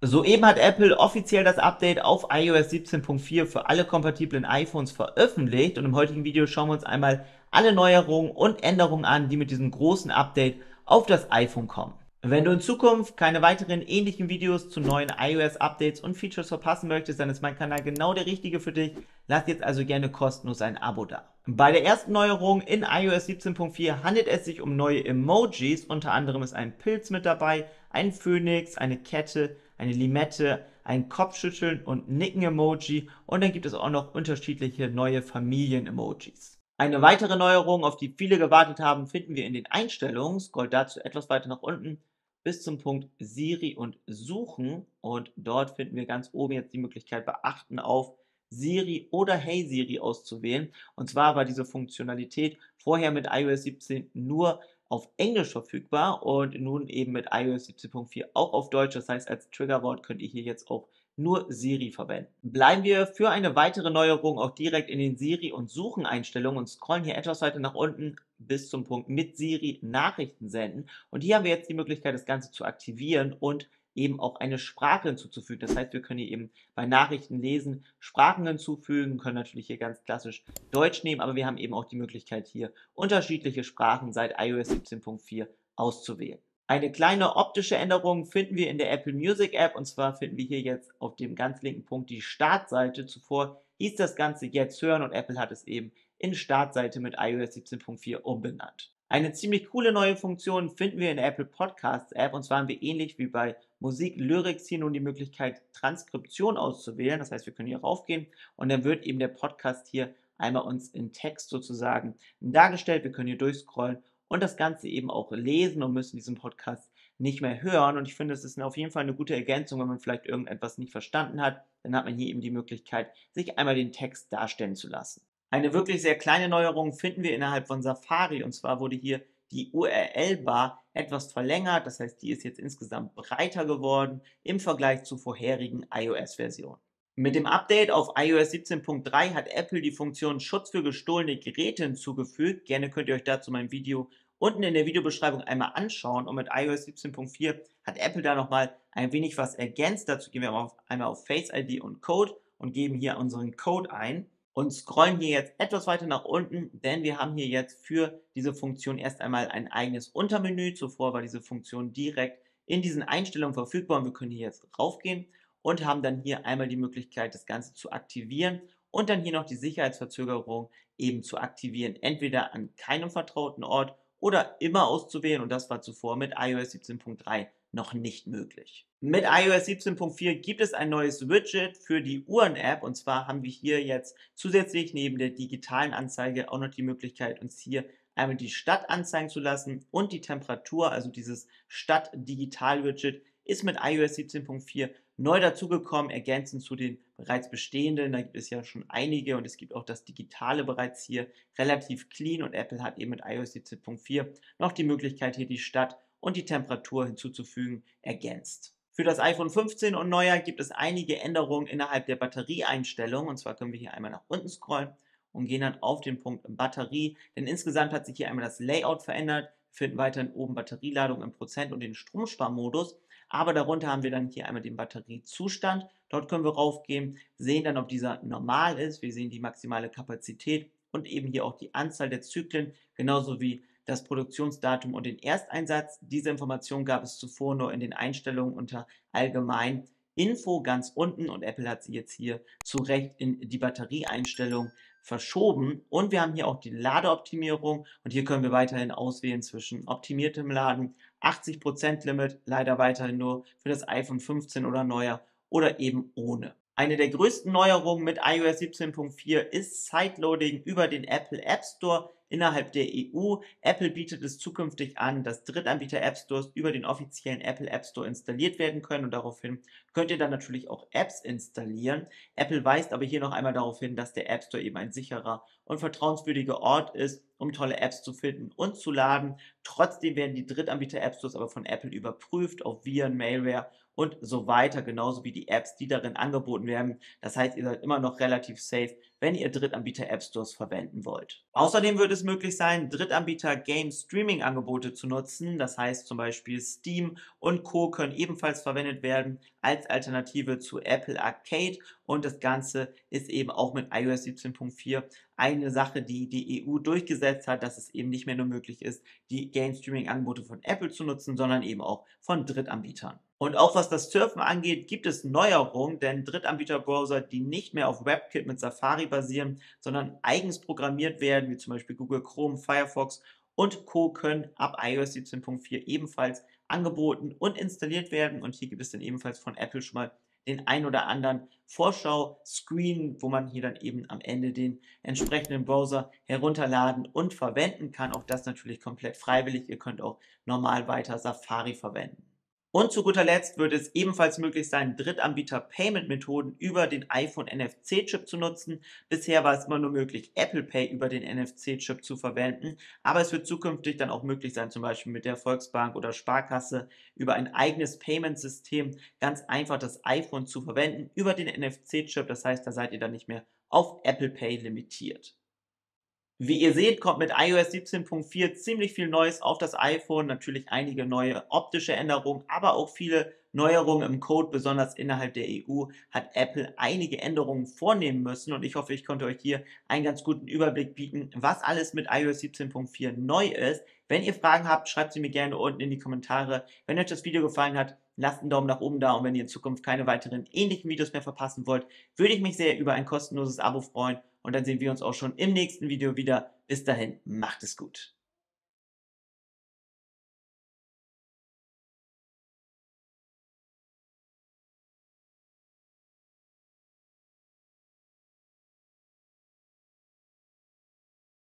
Soeben hat Apple offiziell das Update auf iOS 17.4 für alle kompatiblen iPhones veröffentlicht und im heutigen Video schauen wir uns einmal alle Neuerungen und Änderungen an, die mit diesem großen Update auf das iPhone kommen. Wenn du in Zukunft keine weiteren ähnlichen Videos zu neuen iOS-Updates und Features verpassen möchtest, dann ist mein Kanal genau der richtige für dich. Lass jetzt also gerne kostenlos ein Abo da. Bei der ersten Neuerung in iOS 17.4 handelt es sich um neue Emojis. Unter anderem ist ein Pilz mit dabei, ein Phönix, eine Kette, eine Limette, ein Kopfschütteln und Nicken-Emoji und dann gibt es auch noch unterschiedliche neue Familien-Emojis. Eine weitere Neuerung, auf die viele gewartet haben, finden wir in den Einstellungen. Scroll dazu etwas weiter nach unten bis zum Punkt Siri und Suchen und dort finden wir ganz oben jetzt die Möglichkeit Beachten auf Siri oder Hey Siri auszuwählen. Und zwar war diese Funktionalität vorher mit iOS 17 nur auf Englisch verfügbar und nun eben mit iOS 17.4 auch auf Deutsch. Das heißt, als Triggerwort könnt ihr hier jetzt auch nur Siri verwenden. Bleiben wir für eine weitere Neuerung auch direkt in den Siri- und Suchen-Einstellungen und scrollen hier etwas weiter nach unten bis zum Punkt mit Siri Nachrichten senden. Und hier haben wir jetzt die Möglichkeit, das Ganze zu aktivieren und eben auch eine Sprache hinzuzufügen. Das heißt, wir können hier eben bei Nachrichten lesen, Sprachen hinzufügen, können natürlich hier ganz klassisch Deutsch nehmen, aber wir haben eben auch die Möglichkeit hier unterschiedliche Sprachen seit iOS 17.4 auszuwählen. Eine kleine optische Änderung finden wir in der Apple Music App und zwar finden wir hier jetzt auf dem ganz linken Punkt die Startseite. Zuvor hieß das Ganze jetzt hören und Apple hat es eben in Startseite mit iOS 17.4 umbenannt. Eine ziemlich coole neue Funktion finden wir in der Apple Podcasts App und zwar haben wir ähnlich wie bei Musik Lyrics hier nun die Möglichkeit Transkription auszuwählen. Das heißt, wir können hier raufgehen und dann wird eben der Podcast hier einmal uns in Text sozusagen dargestellt. Wir können hier durchscrollen und das Ganze eben auch lesen und müssen diesen Podcast nicht mehr hören. Und ich finde, es ist auf jeden Fall eine gute Ergänzung, wenn man vielleicht irgendetwas nicht verstanden hat. Dann hat man hier eben die Möglichkeit, sich einmal den Text darstellen zu lassen. Eine wirklich sehr kleine Neuerung finden wir innerhalb von Safari und zwar wurde hier die URL-Bar etwas verlängert. Das heißt, die ist jetzt insgesamt breiter geworden im Vergleich zur vorherigen iOS-Version. Mit dem Update auf iOS 17.3 hat Apple die Funktion Schutz für gestohlene Geräte hinzugefügt. Gerne könnt ihr euch dazu mein Video unten in der Videobeschreibung einmal anschauen. Und mit iOS 17.4 hat Apple da nochmal ein wenig was ergänzt. Dazu gehen wir einmal auf Face ID und Code und geben hier unseren Code ein und scrollen hier jetzt etwas weiter nach unten, denn wir haben hier jetzt für diese Funktion erst einmal ein eigenes Untermenü. Zuvor war diese Funktion direkt in diesen Einstellungen verfügbar und wir können hier jetzt raufgehen und haben dann hier einmal die Möglichkeit, das Ganze zu aktivieren und dann hier noch die Sicherheitsverzögerung eben zu aktivieren, entweder an keinem vertrauten Ort oder immer auszuwählen und das war zuvor mit iOS 17.3 noch nicht möglich. Mit iOS 17.4 gibt es ein neues Widget für die Uhren-App und zwar haben wir hier jetzt zusätzlich neben der digitalen Anzeige auch noch die Möglichkeit, uns hier einmal die Stadt anzeigen zu lassen und die Temperatur, also dieses Stadt-Digital-Widget ist mit iOS 17.4 neu dazugekommen, ergänzend zu den bereits bestehenden. Da gibt es ja schon einige und es gibt auch das Digitale bereits hier relativ clean und Apple hat eben mit iOS 17.4 noch die Möglichkeit, hier die Stadt und die Temperatur hinzuzufügen, ergänzt. Für das iPhone 15 und neuer gibt es einige Änderungen innerhalb der Batterieeinstellung. Und zwar können wir hier einmal nach unten scrollen und gehen dann auf den Punkt Batterie. Denn insgesamt hat sich hier einmal das Layout verändert. Wir finden weiterhin oben Batterieladung im Prozent und den Stromsparmodus. Aber darunter haben wir dann hier einmal den Batteriezustand. Dort können wir raufgehen, sehen dann, ob dieser normal ist. Wir sehen die maximale Kapazität und eben hier auch die Anzahl der Zyklen, genauso wie das Produktionsdatum und den Ersteinsatz. Diese Information gab es zuvor nur in den Einstellungen unter Allgemein Info ganz unten und Apple hat sie jetzt hier zu Recht in die Batterieeinstellung verschoben. Und wir haben hier auch die Ladeoptimierung und hier können wir weiterhin auswählen zwischen optimiertem Laden, 80% Limit, leider weiterhin nur für das iPhone 15 oder neuer oder eben ohne. Eine der größten Neuerungen mit iOS 17.4 ist Sideloading über den Apple App Store innerhalb der EU. Apple bietet es zukünftig an, dass Drittanbieter-App Stores über den offiziellen Apple App Store installiert werden können und daraufhin könnt ihr dann natürlich auch Apps installieren. Apple weist aber hier noch einmal darauf hin, dass der App Store eben ein sicherer und vertrauenswürdiger Ort ist, um tolle Apps zu finden und zu laden. Trotzdem werden die Drittanbieter-App Stores aber von Apple überprüft auf Viren, Malware und so weiter, genauso wie die Apps, die darin angeboten werden. Das heißt, ihr seid immer noch relativ safe, wenn ihr Drittanbieter-App-Stores verwenden wollt. Außerdem wird es möglich sein, Drittanbieter-Game-Streaming-Angebote zu nutzen. Das heißt zum Beispiel Steam und Co. können ebenfalls verwendet werden als Alternative zu Apple Arcade. Und das Ganze ist eben auch mit iOS 17.4 eine Sache, die die EU durchgesetzt hat, dass es eben nicht mehr nur möglich ist, die Game-Streaming-Angebote von Apple zu nutzen, sondern eben auch von Drittanbietern. Und auch was das Surfen angeht, gibt es Neuerungen, denn Drittanbieter-Browser, die nicht mehr auf WebKit mit Safari basieren, sondern eigens programmiert werden, wie zum Beispiel Google Chrome, Firefox und Co., können ab iOS 17.4 ebenfalls angeboten und installiert werden. Und hier gibt es dann ebenfalls von Apple schon mal den ein oder anderen Vorschau-Screen, wo man hier dann eben am Ende den entsprechenden Browser herunterladen und verwenden kann. Auch das natürlich komplett freiwillig. Ihr könnt auch normal weiter Safari verwenden. Und zu guter Letzt wird es ebenfalls möglich sein, Drittanbieter-Payment-Methoden über den iPhone NFC-Chip zu nutzen. Bisher war es immer nur möglich, Apple Pay über den NFC-Chip zu verwenden, aber es wird zukünftig dann auch möglich sein, zum Beispiel mit der Volksbank oder Sparkasse über ein eigenes Payment-System ganz einfach das iPhone zu verwenden über den NFC-Chip. Das heißt, da seid ihr dann nicht mehr auf Apple Pay limitiert. Wie ihr seht, kommt mit iOS 17.4 ziemlich viel Neues auf das iPhone, natürlich einige neue optische Änderungen, aber auch viele Neuerungen im Code, besonders innerhalb der EU hat Apple einige Änderungen vornehmen müssen und ich hoffe, ich konnte euch hier einen ganz guten Überblick bieten, was alles mit iOS 17.4 neu ist. Wenn ihr Fragen habt, schreibt sie mir gerne unten in die Kommentare. Wenn euch das Video gefallen hat, lasst einen Daumen nach oben da und wenn ihr in Zukunft keine weiteren ähnlichen Videos mehr verpassen wollt, würde ich mich sehr über ein kostenloses Abo freuen. Und dann sehen wir uns auch schon im nächsten Video wieder. Bis dahin, macht es gut.